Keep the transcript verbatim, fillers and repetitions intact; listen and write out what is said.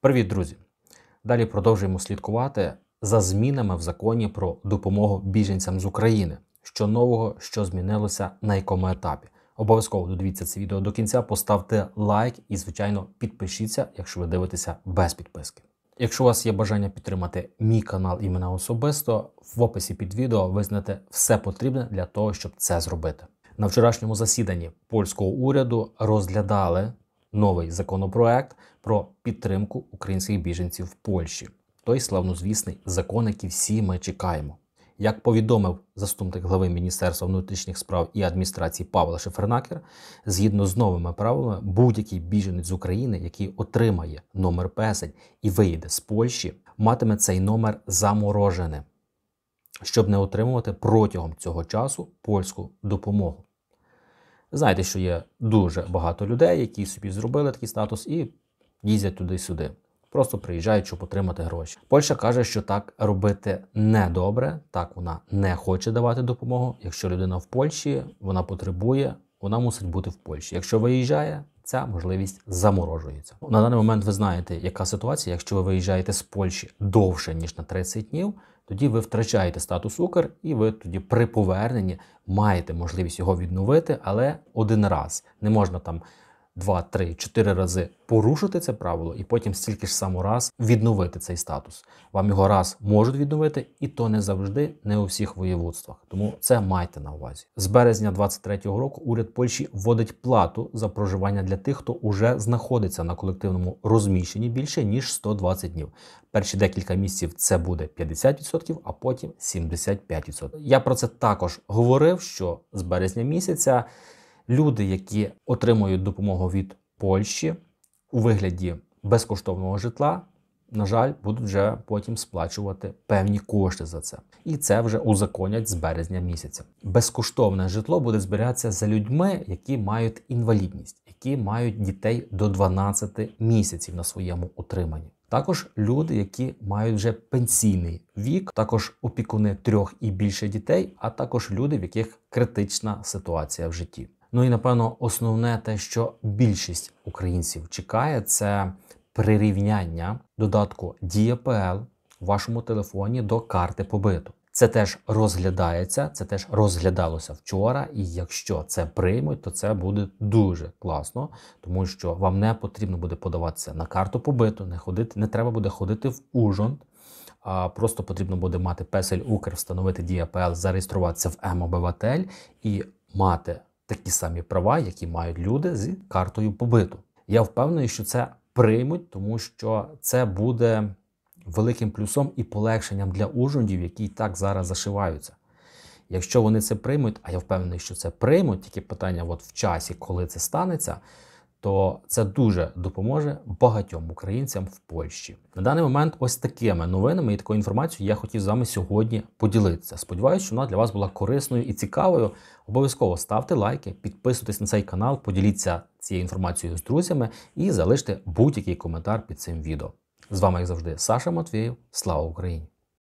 Привіт, друзі! Далі продовжуємо слідкувати за змінами в законі про допомогу біженцям з України. Що нового, що змінилося, на якому етапі. Обов'язково додивіться це відео до кінця, поставте лайк і, звичайно, підпишіться, якщо ви дивитеся без підписки. Якщо у вас є бажання підтримати мій канал і мене особисто, в описі під відео ви знайдете все потрібне для того, щоб це зробити. На вчорашньому засіданні польського уряду розглядали новий законопроект про підтримку українських біженців в Польщі. Той славнозвісний закон, який всі ми чекаємо. Як повідомив заступник глави Міністерства внутрішніх справ і адміністрації Павел Шефернакер, згідно з новими правилами, будь-який біженець з України, який отримає номер песень і виїде з Польщі, матиме цей номер замороженим, щоб не отримувати протягом цього часу польську допомогу. Знаєте, що є дуже багато людей, які собі зробили такий статус і їздять туди-сюди. Просто приїжджають, щоб отримати гроші. Польща каже, що так робити не добре, так вона не хоче давати допомогу. Якщо людина в Польщі, вона потребує, вона мусить бути в Польщі. Якщо виїжджає, ця можливість заморожується. На даний момент ви знаєте, яка ситуація. Якщо ви виїжджаєте з Польщі довше, ніж на тридцять днів, тоді ви втрачаєте статус Укр, і ви тоді при поверненні маєте можливість його відновити, але один раз. Не можна там два, три, чотири рази порушити це правило і потім стільки ж само раз відновити цей статус. Вам його раз можуть відновити, і то не завжди, не у всіх воєводствах. Тому це майте на увазі. З березня двадцять третього року уряд Польщі вводить плату за проживання для тих, хто уже знаходиться на колективному розміщенні більше, ніж сто двадцять днів. Перші декілька місяців це буде п'ятдесят відсотків, а потім сімдесят п'ять відсотків. Я про це також говорив, що з березня місяця люди, які отримують допомогу від Польщі у вигляді безкоштовного житла, на жаль, будуть вже потім сплачувати певні кошти за це. І це вже узаконять з березня місяця. Безкоштовне житло буде зберігатися за людьми, які мають інвалідність, які мають дітей до дванадцяти місяців на своєму утриманні. Також люди, які мають вже пенсійний вік, також опікуни трьох і більше дітей, а також люди, в яких критична ситуація в житті. Ну і, напевно, основне те, що більшість українців чекає, це прирівняння додатку Дія Пе Ел у вашому телефоні до карти побиту. Це теж розглядається, це теж розглядалося вчора, і якщо це приймуть, то це буде дуже класно, тому що вам не потрібно буде подаватися на карту побиту, не ходити, не треба буде ходити в Ужгород, а просто потрібно буде мати песель Укр, встановити Дія Пе Ел, зареєструватися в Ем-обиватель і мати такі самі права, які мають люди з картою побиту. Я впевнений, що це приймуть, тому що це буде великим плюсом і полегшенням для ужгородців, які і так зараз зашиваються. Якщо вони це приймуть, а я впевнений, що це приймуть, тільки питання от в часі, коли це станеться, то це дуже допоможе багатьом українцям в Польщі. На даний момент ось такими новинами і такою інформацією я хотів з вами сьогодні поділитися. Сподіваюся, що вона для вас була корисною і цікавою. Обов'язково ставте лайки, підписуйтесь на цей канал, поділіться цією інформацією з друзями і залиште будь-який коментар під цим відео. З вами, як завжди, Саша Матвєєв. Слава Україні!